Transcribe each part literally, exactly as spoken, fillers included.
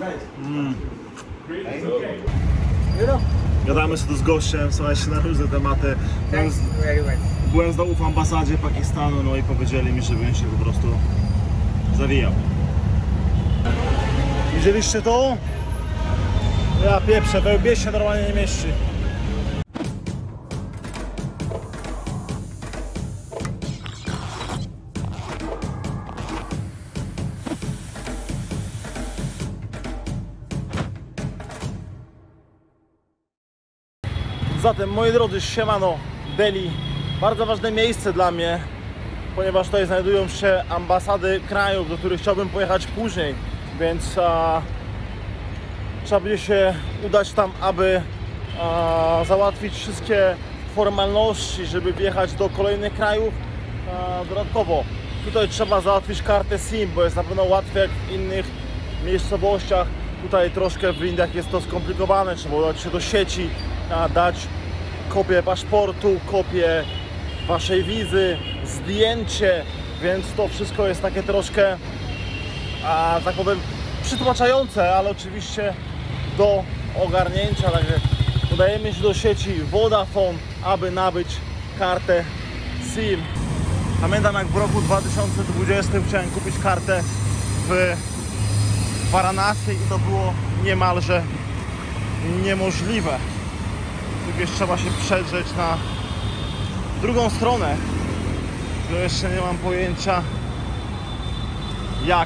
Mm. Gadamy sobie tu z gościem, słuchajcie, na różne tematy. Byłem, z, byłem znowu w ambasadzie Pakistanu, no i powiedzieli mi, żebym się po prostu zawijał. Widzieliście to? Ja pieprzę, we łbie się normalnie nie mieści. Zatem, moi drodzy, siemano, Delhi, bardzo ważne miejsce dla mnie, ponieważ tutaj znajdują się ambasady krajów, do których chciałbym pojechać później, więc a, trzeba będzie się udać tam, aby a, załatwić wszystkie formalności, żeby wjechać do kolejnych krajów. A, dodatkowo tutaj trzeba załatwić kartę SIM, bo jest na pewno łatwiej jak w innych miejscowościach. Tutaj troszkę w Indiach jest to skomplikowane, trzeba udać się do sieci, a, dać kopię paszportu, kopię waszej wizy, zdjęcie, więc to wszystko jest takie troszkę, a tak powiem, przytłaczające, ale oczywiście do ogarnięcia. Także udajemy się do sieci Vodafone, aby nabyć kartę SIM. Pamiętam, jak w roku dwa tysiące dwudziestym chciałem kupić kartę w Varanasi i to było niemalże niemożliwe. Tylko trzeba się przedrzeć na drugą stronę, że jeszcze nie mam pojęcia jak,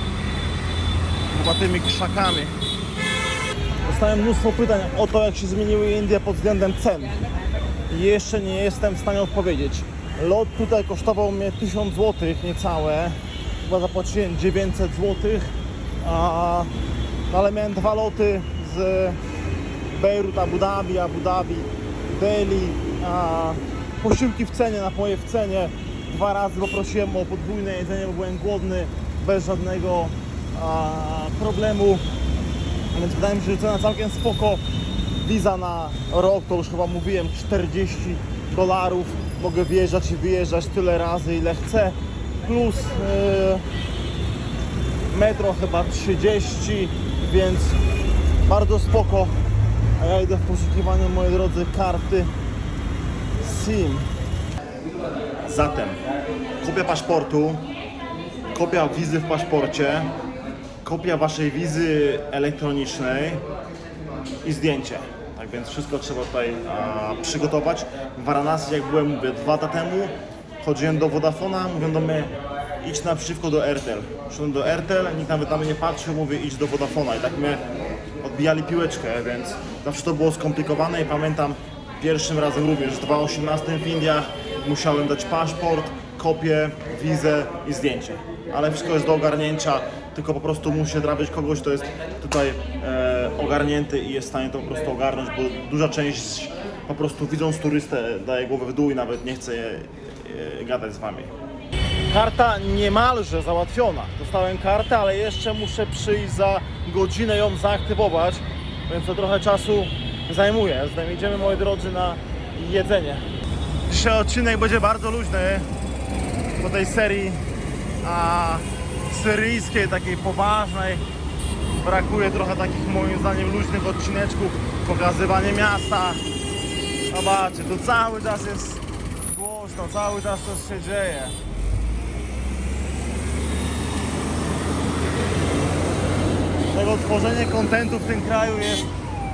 chyba tymi krzakami. Dostałem mnóstwo pytań o to, jak się zmieniły Indie pod względem cen i jeszcze nie jestem w stanie odpowiedzieć. Lot tutaj kosztował mnie tysiąc złotych niecałe, chyba zapłaciłem dziewięćset złotych, a, ale miałem dwa loty z Bejrut, Abu Dhabi, Abu Dhabi, Delhi, a, posiłki w cenie, napoje w cenie. Dwa razy poprosiłem o podwójne jedzenie, bo byłem głodny, bez żadnego a, problemu, więc wydaje mi się, że cena całkiem spoko. Wiza na rok, to już chyba mówiłem, czterdzieści dolarów, mogę wjeżdżać i wyjeżdżać tyle razy, ile chcę, plus yy, metro chyba trzydzieści, więc bardzo spoko. A ja idę w poszukiwaniu, moi drodzy, karty SIM. Zatem kopia paszportu, kopia wizy w paszporcie, kopia waszej wizy elektronicznej i zdjęcie. Tak więc wszystko trzeba tutaj a, przygotować. W Varanasi, jak byłem, mówię, dwa lata temu, chodziłem do Vodafona, mówią do mnie, idź naprzeciwko do Airtel. Szedłem do Airtel, nikt nawet na mnie nie patrzył, mówię, idź do Vodafona i tak mnie odbijali piłeczkę, więc zawsze to było skomplikowane i pamiętam pierwszym razem również w dwa tysiące osiemnastym w Indiach musiałem dać paszport, kopię, wizę i zdjęcie. Ale wszystko jest do ogarnięcia, tylko po prostu musi trafić kogoś, kto jest tutaj e, ogarnięty i jest w stanie to po prostu ogarnąć, bo duża część po prostu widząc turystę daje głowę w dół i nawet nie chce e, e, gadać z wami. Karta niemalże załatwiona. Dostałem kartę, ale jeszcze muszę przyjść za godzinę ją zaaktywować, więc to trochę czasu zajmuje. Zatem idziemy, moi drodzy, na jedzenie. Dzisiaj odcinek będzie bardzo luźny po tej serii a, syryjskiej, takiej poważnej. Brakuje trochę takich, moim zdaniem, luźnych odcineczków, pokazywanie miasta. Zobaczcie, tu cały czas jest głośno, cały czas coś się dzieje. Tego tworzenie kontentu w tym kraju jest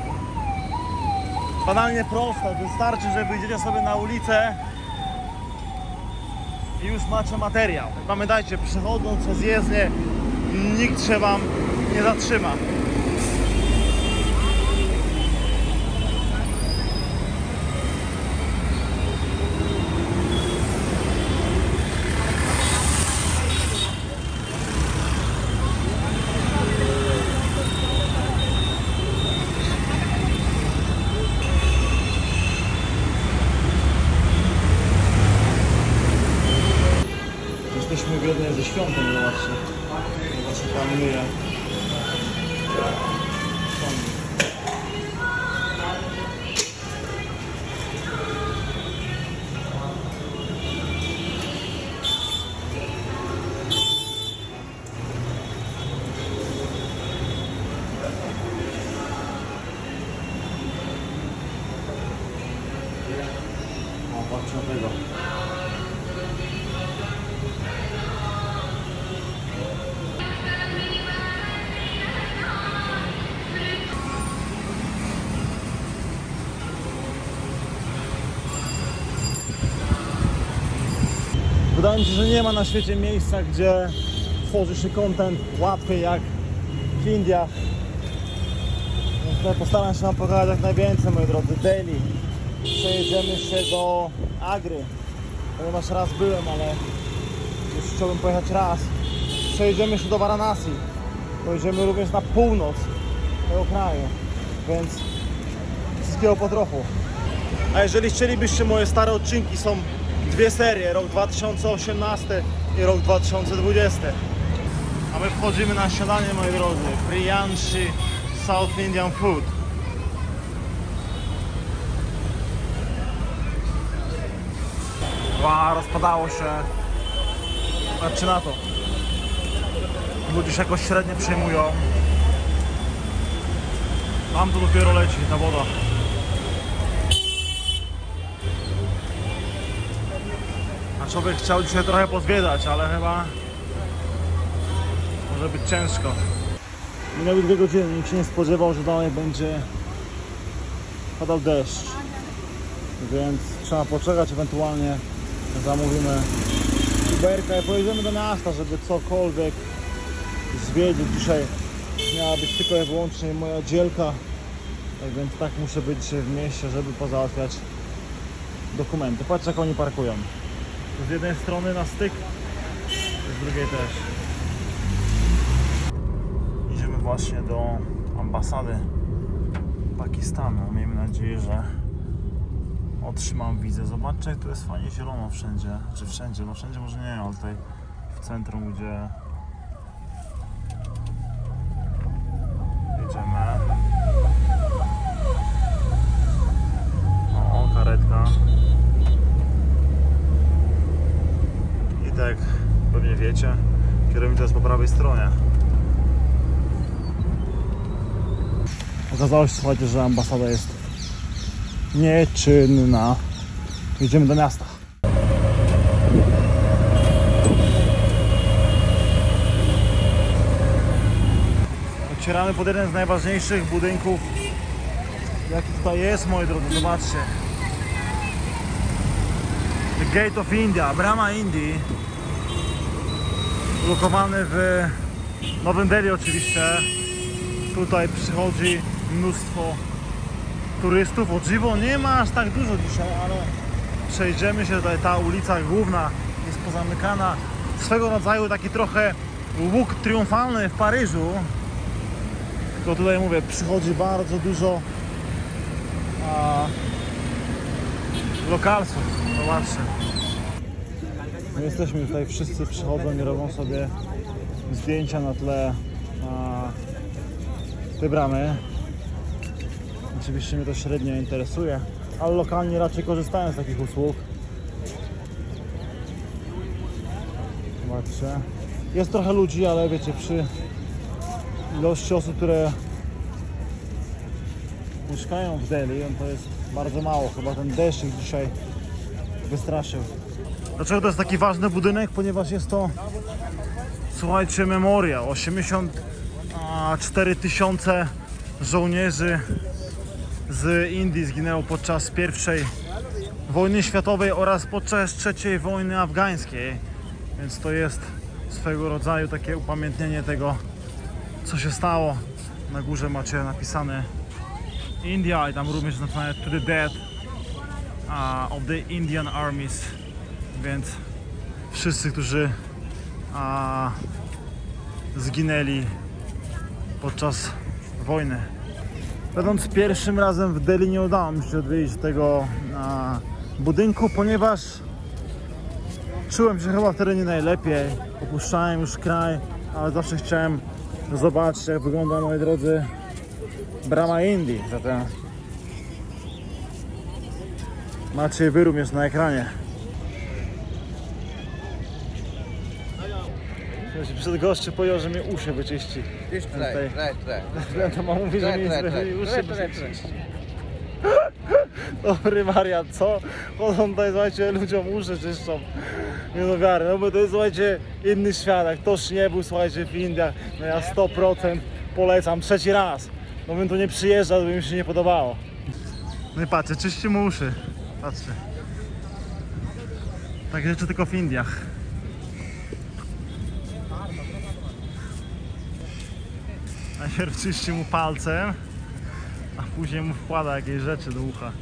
banalnie proste. Wystarczy, że wyjdziecie sobie na ulicę i już macie materiał. Pamiętajcie, przechodząc przez jezdnię, nikt się wam nie zatrzyma. Jesteśmy w jednej ze świątyń, zobaczcie. Zobaczcie, panuje na tego. Wydaje mi się, że nie ma na świecie miejsca, gdzie tworzy się content łatwiej jak w Indiach. Więc tutaj postaram się wam pokazać jak najwięcej, moi drodzy. Delhi. Przejedziemy się do Agry, ponieważ raz byłem, ale już chciałbym pojechać raz. Przejedziemy się do Varanasi. Pojedziemy również na północ tego kraju, więc wszystkiego po trochu. A jeżeli chcielibyście, moje stare odcinki, są dwie serie, rok dwa tysiące osiemnasty i rok dwa tysiące dwudziesty. A my wchodzimy na śniadanie, moi drodzy. Priyanshi South Indian Food. Wow, rozpadało się. Patrzcie na to. Ludzie się jakoś średnio przejmują. Tam to dopiero leci, ta woda. A człowiek chciał dzisiaj trochę pozwiedzać, ale chyba może być ciężko. Minęły dwie godziny, nikt się nie spodziewał, że dalej będzie padał deszcz. Więc trzeba poczekać, ewentualnie zamówimy Uberka i pojedziemy do miasta, żeby cokolwiek zwiedzić. Dzisiaj miała być tylko i wyłącznie moja dzielka, tak więc tak muszę być dzisiaj w mieście, żeby pozałatwiać dokumenty. Patrz, jak oni parkują. Z jednej strony na styk, z drugiej też. Idziemy właśnie do ambasady Pakistanu. Miejmy nadzieję, że otrzymam wizę. Zobaczcie, jak tu jest fajnie zielono wszędzie. Czy wszędzie? No wszędzie może nie, ale tutaj w centrum, gdzie jedziemy. O, o karetka. I tak pewnie wiecie, kierownica jest po prawej stronie. Okazało się, słuchajcie, że ambasada jest nieczynna. Jedziemy do miasta. Docieramy pod jeden z najważniejszych budynków, jaki tutaj jest, moi drodzy. Zobaczcie. The Gate of India, Brama Indii. Ulokowany w Nowym Delhi oczywiście. Tutaj przychodzi mnóstwo turystów. O dziwo, nie ma aż tak dużo dzisiaj, ale przejdziemy się tutaj. Ta ulica główna jest pozamykana. Swego rodzaju taki trochę łuk triumfalny w Paryżu. Tylko tutaj mówię, przychodzi bardzo dużo a, lokalsów. Zobaczcie. My jesteśmy tutaj, wszyscy przychodzą i robią sobie zdjęcia na tle a, tej bramy. Oczywiście mnie to średnio interesuje, ale lokalnie raczej korzystają z takich usług. Zobaczcie. Jest trochę ludzi, ale wiecie, przy ilości osób, które mieszkają w Delhi, to jest bardzo mało. Chyba ten deszcz ich dzisiaj wystraszył. Dlaczego to jest taki ważny budynek? Ponieważ jest to, słuchajcie, memoriał. osiemdziesiąt cztery tysiące żołnierzy z Indii zginęło podczas pierwszej wojny światowej oraz podczas trzeciej wojny afgańskiej. Więc to jest swego rodzaju takie upamiętnienie tego, co się stało. Na górze macie napisane India i tam również napisane to the death uh, of the Indian armies. Więc wszyscy, którzy uh, zginęli podczas wojny. Będąc pierwszym razem w Delhi, nie udało mi się odwiedzić tego a, budynku, ponieważ czułem się chyba wtedy nie najlepiej. Opuszczałem już kraj, ale zawsze chciałem zobaczyć, jak wygląda, moi drodzy, Brama Indii. Zatem macie wy również na ekranie. Przed gościu powiedział, że mnie uszy wyczyści. Right, right, right. To ma mówi, że mnie uszy wyczyści. Dobry wariat, co? Chodzą tutaj, słuchajcie, ludziom uszy czyszczą. Nie do wiary, no bo to jest, słuchajcie, inny świat. Jak ktoś nie był, słuchajcie, w Indiach, no ja sto procent polecam, trzeci raz. No bym tu nie przyjeżdżał, by mi się nie podobało. No i patrzcie, czyści mu uszy. Patrzcie. Takie rzeczy tylko w Indiach. Najpierw czyści mu palcem, a później mu wkłada jakieś rzeczy do ucha.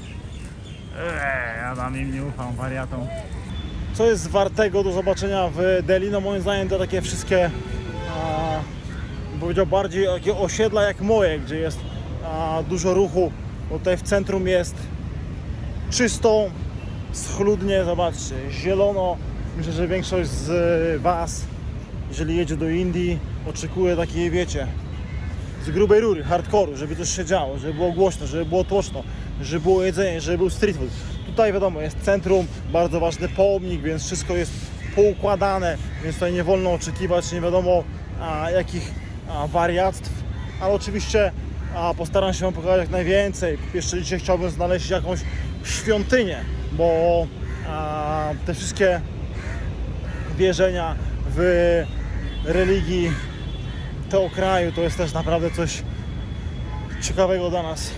Eee, ja tam im nie ufam, wariatom. Co jest wartego do zobaczenia w Delhi? No moim zdaniem to takie wszystkie, a, bym powiedział, bardziej takie osiedla jak moje, gdzie jest a, dużo ruchu. Bo tutaj w centrum jest czysto, schludnie, zobaczcie, zielono. Myślę, że większość z Was, jeżeli jedzie do Indii, oczekuje takiej, wiecie, z grubej rury, hardkoru, żeby coś się działo, żeby było głośno, żeby było tłoczno, żeby było jedzenie, żeby był street food. Tutaj wiadomo, jest centrum, bardzo ważny pomnik, więc wszystko jest poukładane, więc tutaj nie wolno oczekiwać nie wiadomo a, jakich a, wariactw, ale oczywiście a, postaram się Wam pokazać jak najwięcej. Jeszcze dzisiaj chciałbym znaleźć jakąś świątynię, bo a, te wszystkie wierzenia w religii tego kraju to jest też naprawdę coś ciekawego dla nas.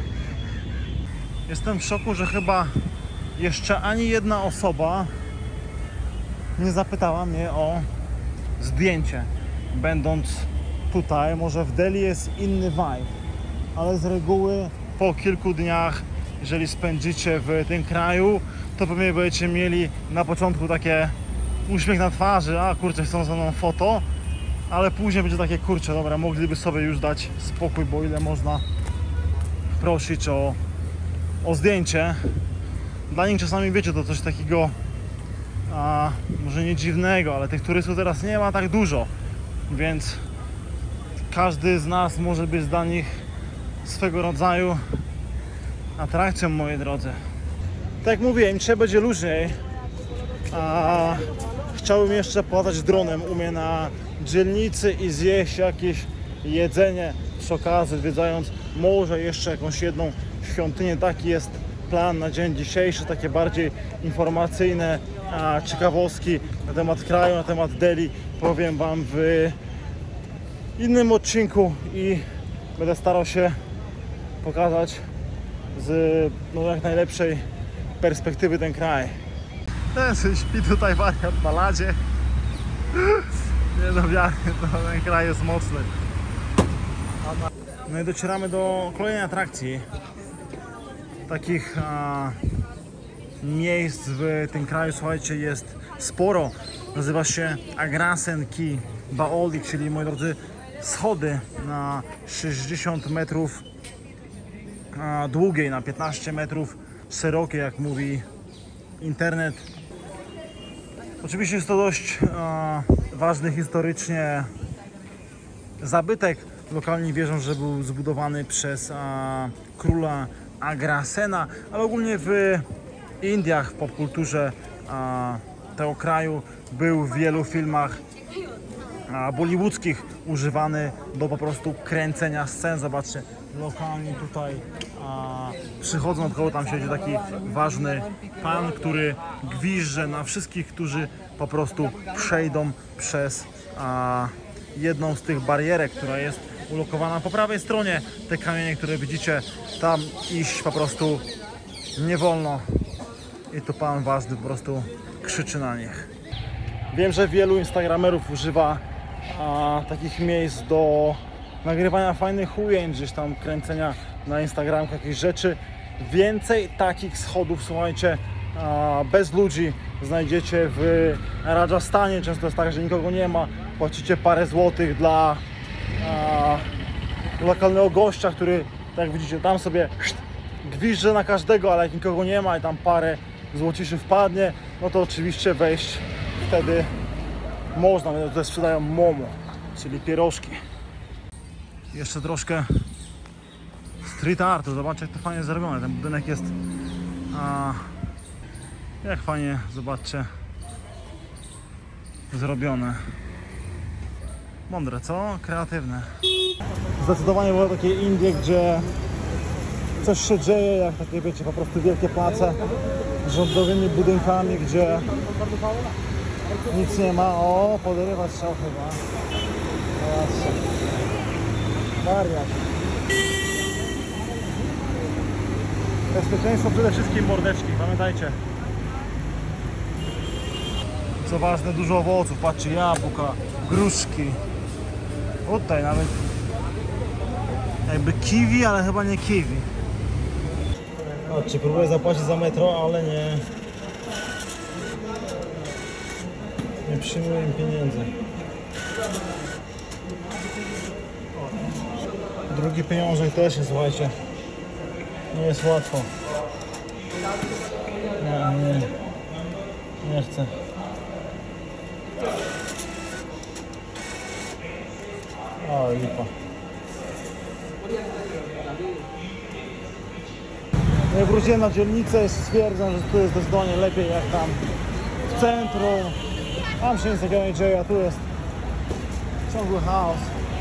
Jestem w szoku, że chyba jeszcze ani jedna osoba nie zapytała mnie o zdjęcie, będąc tutaj. Może w Delhi jest inny vibe, ale z reguły po kilku dniach, jeżeli spędzicie w tym kraju, to pewnie będziecie mieli na początku takie uśmiech na twarzy, a kurczę, chcą ze mną foto, ale później będzie takie, kurczę, dobra, mogliby sobie już dać spokój, bo ile można prosić o, o zdjęcie. Dla nich czasami, wiecie, to coś takiego, a, może nie dziwnego, ale tych turystów teraz nie ma tak dużo, więc każdy z nas może być dla nich swego rodzaju atrakcją, moi drodzy. Tak jak mówiłem, dzisiaj będzie luźniej, a chciałbym jeszcze polatać dronem u mnie na dzielnicy i zjeść jakieś jedzenie przy okazji, zwiedzając może jeszcze jakąś jedną świątynię. Taki jest plan na dzień dzisiejszy, takie bardziej informacyjne a, ciekawostki na temat kraju, na temat Delhi powiem Wam w innym odcinku i będę starał się pokazać z no, jak najlepszej perspektywy ten kraj. Ten śpi tutaj wariat na ladzie. Nie do wiary, to ten kraj jest mocny. No i docieramy do kolejnej atrakcji. Takich a, miejsc w tym kraju, słuchajcie, jest sporo. Nazywa się Agrasen Ki Baoli, czyli, moi drodzy, schody na sześćdziesiąt metrów a, długiej, na piętnaście metrów szerokiej, jak mówi internet. Oczywiście jest to dość a, ważny historycznie zabytek. Lokalni wierzą, że był zbudowany przez a, króla Agrasena, ale ogólnie w Indiach, w popkulturze a, tego kraju był w wielu filmach a, bollywoodzkich używany do po prostu kręcenia scen. Zobaczcie, lokalni tutaj a, przychodzą, od kogo tam siedzi taki ważny pan, który gwizdże na wszystkich, którzy po prostu przejdą przez a, jedną z tych barierek, która jest ulokowana po prawej stronie. Te kamienie, które widzicie, tam iść po prostu nie wolno i tu pan ważny po prostu krzyczy na nich. Wiem, że wielu instagramerów używa a, takich miejsc do nagrywania fajnych ujęć, gdzieś tam kręcenia na Instagramku jakichś rzeczy. Więcej takich schodów, słuchajcie, a, bez ludzi znajdziecie w Rajasthanie. Często jest tak, że nikogo nie ma, płacicie parę złotych dla a, lokalnego gościa, który, tak jak widzicie, tam sobie gwizdże na każdego, ale jak nikogo nie ma i tam parę złociszy wpadnie, no to oczywiście wejść wtedy można. Tutaj sprzedają momo, czyli pierożki. Jeszcze troszkę street artu. Zobaczcie, jak to fajnie zrobione. Ten budynek jest a, jak fajnie, zobaczcie, zrobione. Mądre, co? Kreatywne. Zdecydowanie było takie Indie, gdzie coś się dzieje, jak takie, wiecie, po prostu wielkie place z rządowymi budynkami, gdzie nic nie ma. O, poderywać trzeba chyba. Zobaczcie. Wariat. Bezpieczeństwo przede wszystkim, mordeczki, pamiętajcie. Co ważne, dużo owoców, patrzcie, jabłka, gruszki. Tutaj nawet jakby kiwi, ale chyba nie kiwi. Patrzcie, próbuję zapłacić za metro, ale nie nie przyjmuję im pieniędzy. Drugi pieniążek też jest, słuchajcie, nie jest łatwo. Nie, nie, nie chcę. O, lipa. Jak wróciłem na dzielnicę i stwierdzam, że tu jest zdecydowanie lepiej jak tam w centrum. Tam się nic takiego nie dzieje, a tu jest ciągły chaos.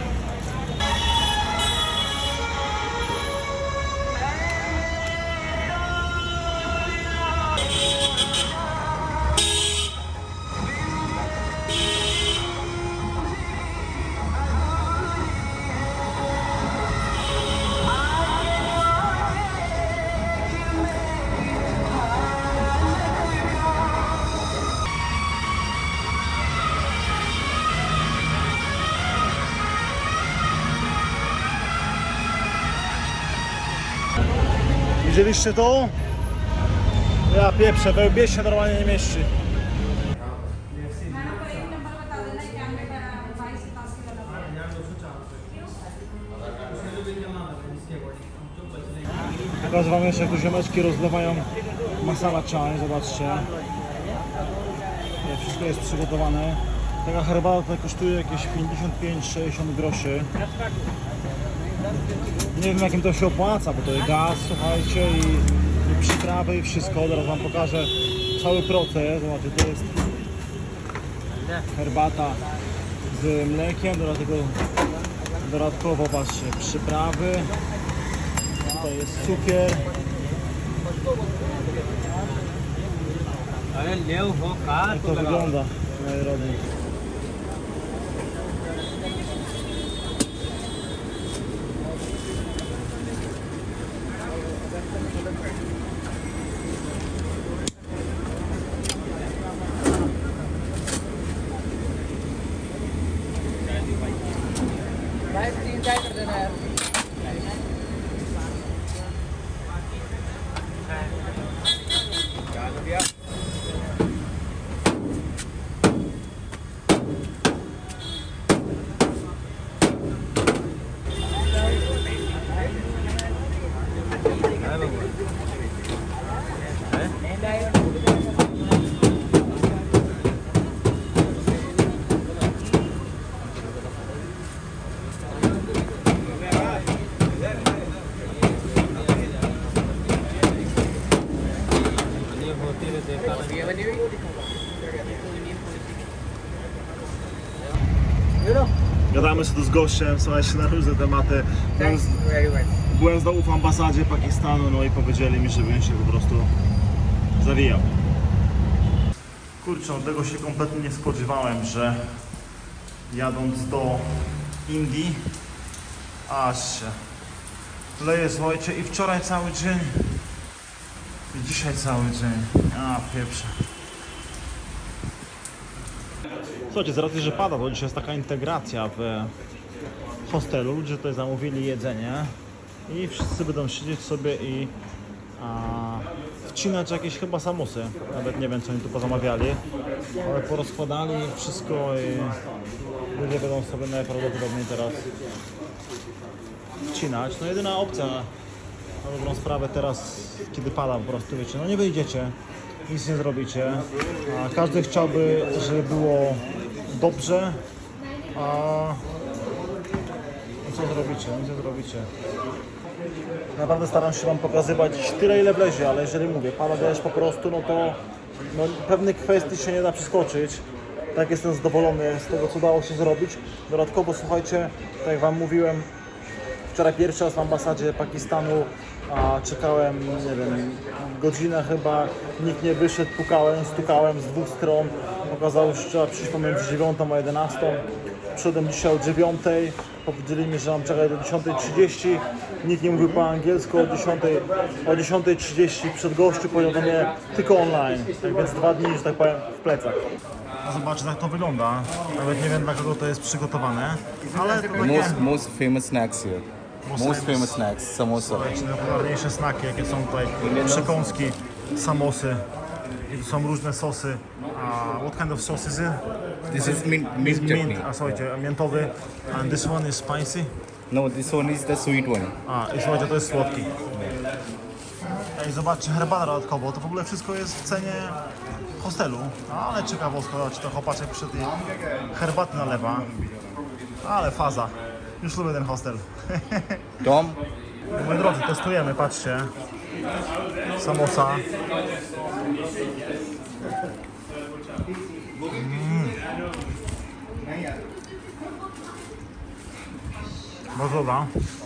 Widzieliście to? Ja pieprzę, bełbie się normalnie nie mieści. Pokażę wam jeszcze, jak tu ziomeczki rozlewają masala chai, zobaczcie. Wszystko jest przygotowane. Taka herbata tutaj kosztuje jakieś pięćdziesiąt pięć sześćdziesiąt groszy. Nie wiem, jakim to się opłaca, bo to jest gaz, słuchajcie, i, i przyprawy i wszystko. Teraz wam pokażę cały proces. Zobaczcie, to jest herbata z mlekiem, do tego dodatkowo, patrzcie, przyprawy. Tutaj jest cukier. Jak to wygląda, moi drodzy. Gadamy sobie tu z gościem, słuchajcie, na różne tematy. Byłem, byłem znowu w ambasadzie Pakistanu, no i powiedzieli mi, żebym się po prostu zawijał. Kurczę, tego się kompletnie nie spodziewałem, że jadąc do Indii, aż się leje, słuchajcie, i wczoraj cały dzień, i dzisiaj cały dzień. A, pieprze. Słuchajcie, z racji, że pada, to dzisiaj jest taka integracja w hostelu. Ludzie tutaj zamówili jedzenie i wszyscy będą siedzieć sobie i a, wcinać jakieś chyba samosy. Nawet nie wiem, co oni tu pozamawiali, ale porozkładali wszystko i ludzie będą sobie najprawdopodobniej teraz wcinać. No jedyna opcja na dobrą sprawę teraz, kiedy pada po prostu, wiecie, no nie wyjdziecie, nic nie zrobicie, a każdy chciałby, żeby było dobrze, a no co zrobicie, nic nie zrobicie. Naprawdę staram się wam pokazywać tyle, ile wlezie, ale jeżeli mówię, pada deszcz po prostu, no to no, pewnych kwestii się nie da przeskoczyć. Tak, jestem zadowolony z tego, co dało się zrobić. Dodatkowo, słuchajcie, tak jak wam mówiłem, Wczoraj pierwszy raz w ambasadzie Pakistanu, a czekałem, nie wiem, godzinę chyba, nikt nie wyszedł, pukałem, stukałem z dwóch stron. Okazało się, że trzeba przyjść pomiędzy dziewiątą a jedenastą. Przyszedłem dzisiaj o dziewiątej, powiedzieli mi, że mam czekać do dziesiątej trzydzieści. Nikt nie mówił po angielsku, o dziesiątej, o dziesiątej trzydzieści przed gościu powiedział do mnie tylko online. Tak więc dwa dni, że tak powiem, w plecach. No zobaczcie, jak to wygląda. Nawet nie wiem, dla kogo to jest przygotowane, ale to takie... Most, most famous snacks here. Most Most, famous- famous snacks, samosa. Słuchajcie, najpopularniejsze snaki, jakie są tutaj, przekąski, samosy, i tu są różne sosy. Uh, what kind of sauce is it? This is mint, mint Mint, chutney. a słuchajcie, miętowy, and this one is spicy. No, this one is the sweet one. A, i słuchajcie, to jest słodki. Ej, zobaczcie, herbata dodatkowo, to w ogóle wszystko jest w cenie hostelu. Ale ciekawostka, zobaczcie, to chłopaczek przed tej herbaty nalewa. Ale faza. Już lubię ten hostel. Tom, Moi drodzy, testujemy, patrzcie. Samosa. Mm. Bardzo dobra.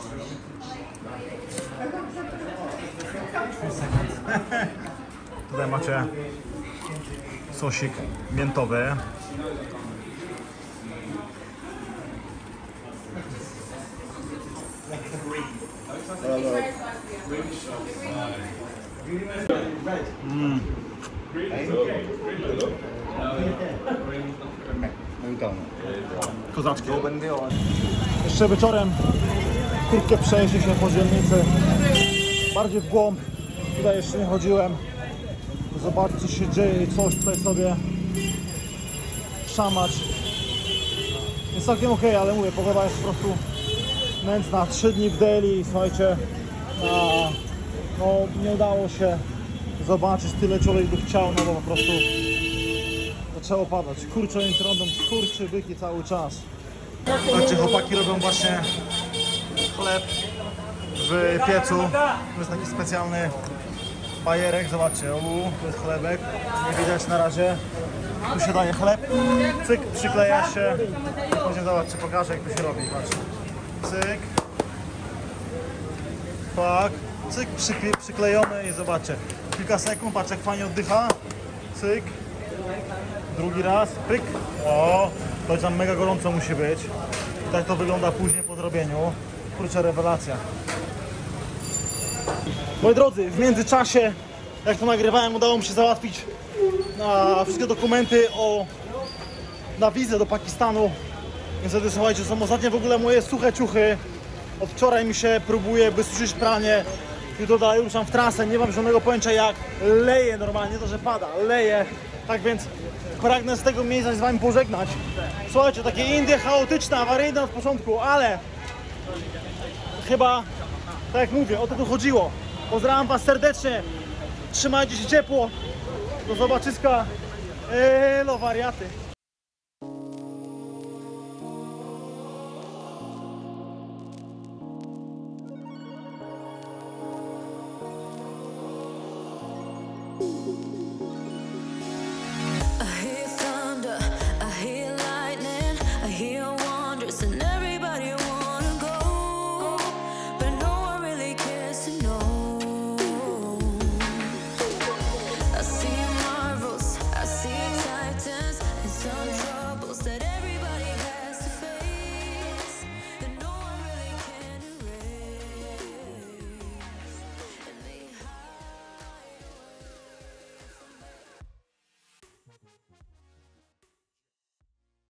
Tutaj macie sosik miętowy. Mm. Kozaczki. Jeszcze wieczorem krótkie przejście się po dzielnicy. Bardziej w głąb. Tutaj jeszcze nie chodziłem. Zobaczcie, co się dzieje i coś tutaj sobie szamać. Jest całkiem ok, ale mówię, pogoda jest po prostu nędzna. Trzy dni w Delhi, słuchajcie. A, no nie udało się zobaczyć tyle, człowiek by chciał, no bo po prostu zaczęło padać. Kurczę, oni trądą skurczy byki cały czas. Słuchajcie, chłopaki robią właśnie chleb w piecu. To jest taki specjalny bajerek, zobaczcie, uu, to jest chlebek, nie widać na razie. Tu się daje chleb, cyk, przykleja się. Później zobaczcie, pokażę, jak to się robi, patrzcie. Cyk. Tak, cyk, przykle, przyklejone i zobaczcie. Kilka sekund, patrz jak fajnie oddycha. Cyk. Drugi raz, pyk. O, to tam mega gorąco musi być. I tak to wygląda później po zrobieniu. Kurczę, rewelacja. Moi drodzy, w międzyczasie, jak to nagrywałem, udało mi się załatwić na wszystkie dokumenty o, na wizę do Pakistanu. Więc wtedy, słuchajcie, są ostatnie w ogóle moje suche ciuchy. Od wczoraj mi się próbuje wysuszyć pranie. Jutro dalej ruszam w trasę, nie mam żadnego pojęcia jak. Leje normalnie, to że pada, leje. Tak więc pragnę z tego miejsca się z wami pożegnać. Słuchajcie, takie Indie chaotyczne, awaryjne od początku, ale chyba, tak jak mówię, o to tu chodziło. Pozdrawiam was serdecznie, trzymajcie się ciepło, do zobaczyska, elo wariaty.